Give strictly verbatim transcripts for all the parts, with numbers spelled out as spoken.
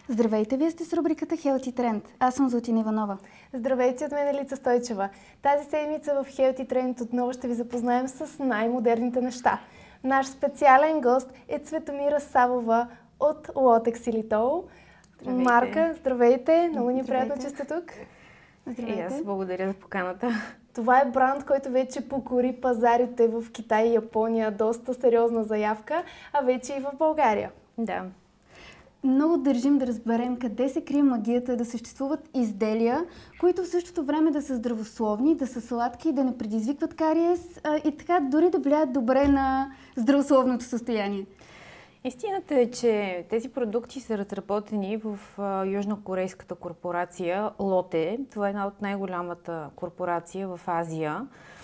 Здравейте, вие сте с рубриката Healthy Trend. Аз съм Златина Иванова. Здравейте, от мен е Лица Стойчева. Тази седмица в Healthy Trend отново ще ви запознаем с най-модерните неща. Наш специален гост е Цветомира Савова от Лотексилитол. Марка, здравейте! Много ни е приятно, че сте тук. Здравейте. И аз благодаря за поканата. Това е бранд, който вече покори пазарите в Китай и Япония. Доста сериозна заявка, а вече и в България. Да. Много държим да разберем къде се крие магията да съществуват изделия, които в същото време да са здравословни, да са сладки, да не предизвикват кариес а, и така дори да влияят добре на здравословното състояние. Истината е, че тези продукти са разработени в а, южнокорейската корпорация Лоте. Това е една от най-голямата корпорация в Азия.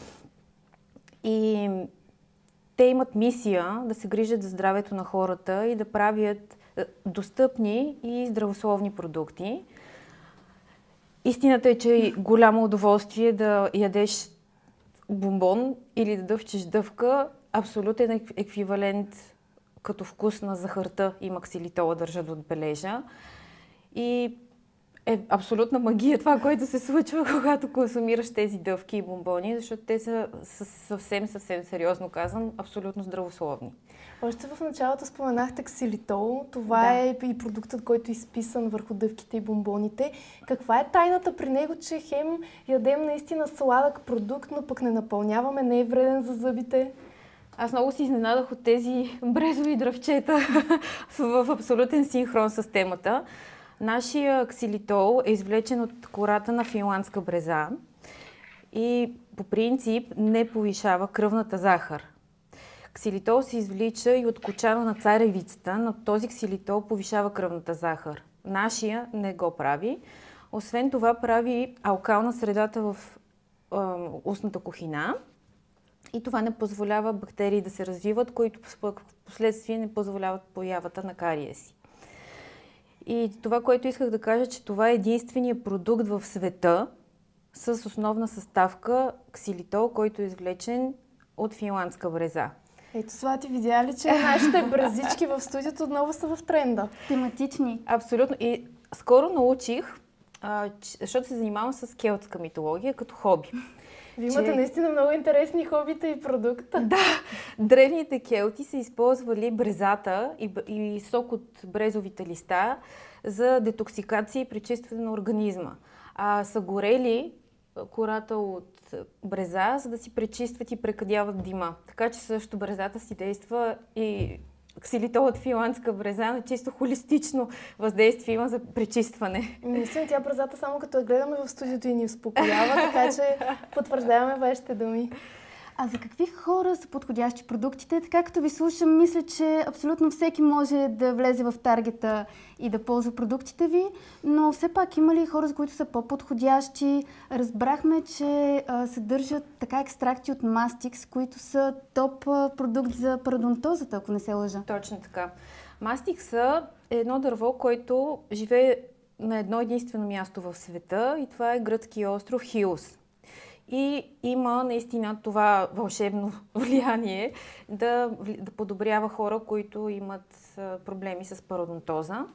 И те имат мисия да се грижат за здравето на хората и да правят достъпни и здравословни продукти. Истината е, че е голямо удоволствие да ядеш бомбон или да дъвчеш дъвка. Абсолютен еквивалент като вкус на захарта и максилитола, държа да отбележа. И е абсолютна магия това, което се случва, когато консумираш тези дъвки и бомбони, защото те са съвсем, съвсем сериозно казвам, абсолютно здравословни. Още в началото споменахте ксилитол. Това да. е и продуктът, който е изписан върху дъвките и бомбоните. Каква е тайната при него, че хем ядем наистина сладък продукт, но пък не напълняваме, не е вреден за зъбите? Аз много се изненадах от тези брезови дръвчета в абсолютен синхрон с темата. Нашия ксилитол е извлечен от кората на финландска бреза и по принцип не повишава кръвната захар. Ксилитол се извлича и от кочана на царевицата, но този ксилитол повишава кръвната захар. Нашия не го прави. Освен това прави алкална средата в е, устната кухина и това не позволява бактерии да се развиват, които в последствие не позволяват появата на кариеси. И това, което исках да кажа, че това е единственият продукт в света с основна съставка ксилитол, който е извлечен от финландска бреза. Ето, Слати, видя ли, че нашите брезички в студиото отново са в тренда? Тематични. Абсолютно. И скоро научих, а, че, защото се занимавам с келтска митология като хоби. Вие имате че... наистина много интересни хобита и продукта. Да, древните келти са използвали брезата и, и сок от брезовите листа за детоксикация и пречистване на организма. А са горели кората от бреза, за да си пречистват и прекъдяват дима. Така че също брезата си действа и ксилитол от финландска бреза на чисто холистично въздействие има за пречистване. Наистина, тя брезата само като я гледаме в студиото и ни успокоява, така че потвърждаваме вашите думи. А за какви хора са подходящи продуктите? Така като ви слушам, мисля, че абсолютно всеки може да влезе в таргета и да ползва продуктите ви, но все пак има ли хора, за които са по-подходящи? Разбрахме, че а, съдържат така екстракти от мастикс, които са топ продукт за парадонтозата, ако не се лъжа. Точно така. Мастикса е едно дърво, което живее на едно единствено място в света и това е гръцкия остров Хиос. И има наистина това вълшебно влияние да, да подобрява хора, които имат проблеми с пародонтоза.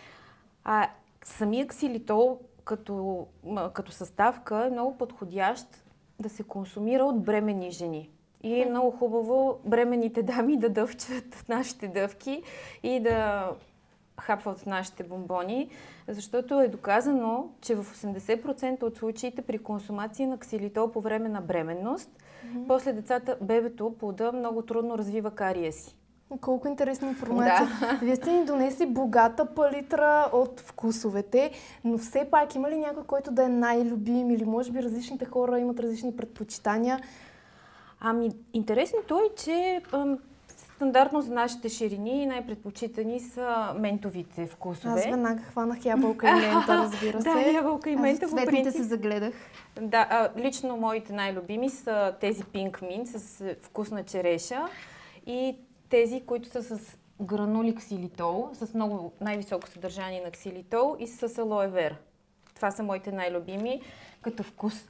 А самия ксилитол като, като съставка е много подходящ да се консумира от бременни жени. И е много хубаво бременните дами да дъвчат нашите дъвки и да хапват нашите бомбони, защото е доказано, че в осемдесет процента от случаите при консумация на ксилитол по време на бременност, mm-hmm. после децата, бебето, плода много трудно развива кариеси. Колко интересна информация. Да. Вие сте ни донесли богата палитра от вкусовете, но все пак има ли някой, който да е най-любим или може би различните хора имат различни предпочитания? Ами, интересното е, че стандартно за нашите ширини най-предпочитани са ментовите вкусове. Аз веднага хванах ябълка и мента, разбира се. Да, ябълка и мента. Аз в цветните се загледах. Да, а, лично моите най-любими са тези Pink Mint с вкусна череша и тези, които са с гранули ксилитол, с много най-високо съдържание на ксилитол и с алоe вера. Това са моите най-любими като вкус.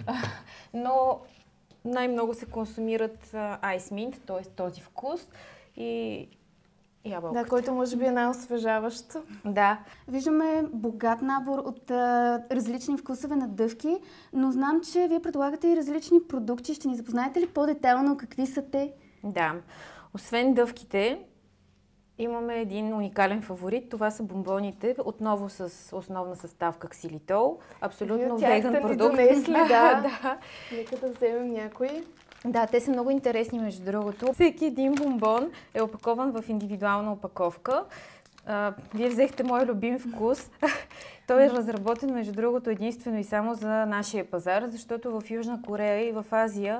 Но най-много се консумират Ice Mint, т.е. този вкус. И ябълката. Да, който може би е най-освежаващ. Да. Виждаме богат набор от а, различни вкусове на дъвки, но знам, че вие предлагате и различни продукти. Ще ни запознаете ли по-детайлно какви са те? Да. Освен дъвките, имаме един уникален фаворит. Това са бомбоните, отново с основна съставка ксилитол. Абсолютно веган продукт. Донесли, да. Да. Нека да вземем някой. Да, те са много интересни, между другото. Всеки един бомбон е опакован в индивидуална опаковка. А, вие взехте мой любим вкус. Той е разработен, между другото, единствено и само за нашия пазар, защото в Южна Корея и в Азия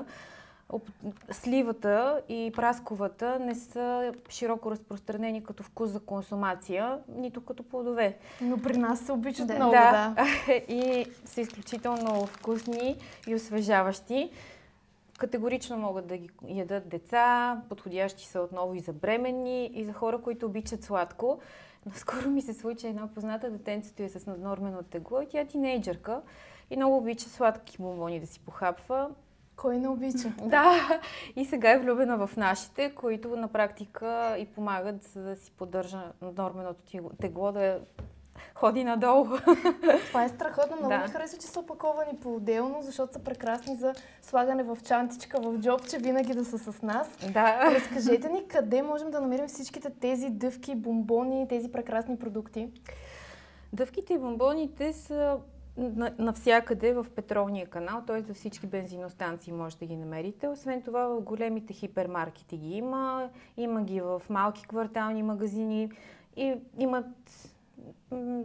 сливата и прасковата не са широко разпространени като вкус за консумация, нито като плодове. Но при нас се обичат Да. много, Да, да. и са изключително вкусни и освежаващи. Категорично могат да ги ядат деца, подходящи са отново и за бременни, и за хора, които обичат сладко. Наскоро ми се случи една позната, детенцето е с наднормено тегло и тя е тинейджърка и много обича сладки бомбони да си похапва. Кой не обича? Да, и сега е влюбена в нашите, които на практика и помагат за да си поддържа наднорменото тегло, да ходи надолу. Това е страхотно. Много Да. ми харесва, че са опаковани по-отделно, защото са прекрасни за слагане в чантичка, в джобче, винаги да са с нас. Да. Разкажете ни къде можем да намерим всичките тези дъвки, бомбони, тези прекрасни продукти. Дъвките и бомбоните са на- навсякъде в петролния канал, т.е. за всички бензиностанции може да ги намерите. Освен това в големите хипермаркети ги има, има ги в малки квартални магазини и имат... м,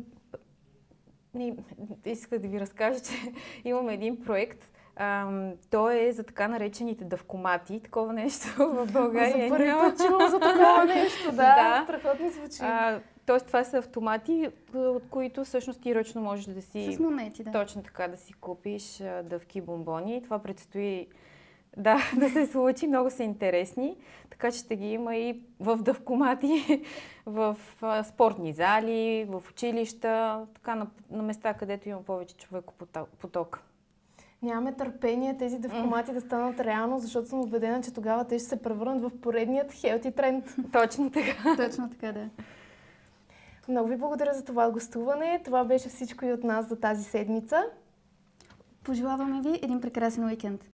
и- Исках да ви разкажа, че имаме един проект. Ам, той е за така наречените дъвкомати. Такова нещо в България За първи няма. път чувам за такова нещо, да. Да. Страхотно звучи. А, Тоест това са автомати, от които всъщност ти ръчно можеш да си... С монети, да. Точно така, да си купиш а, дъвки бомбони. Това предстои да, да се случи. Много са интересни. Така че ще ги има и в дъвкомати, в а, спортни зали, в училища, така на, на места, където има повече човекопоток. Нямаме търпение тези дъвкомати да станат реално, защото съм убедена, че тогава те ще се превърнат в поредният хелти тренд. Точно така. Точно така, да. Много ви благодаря за това гостуване. Това беше всичко и от нас за тази седмица. Пожелаваме ви един прекрасен уикенд.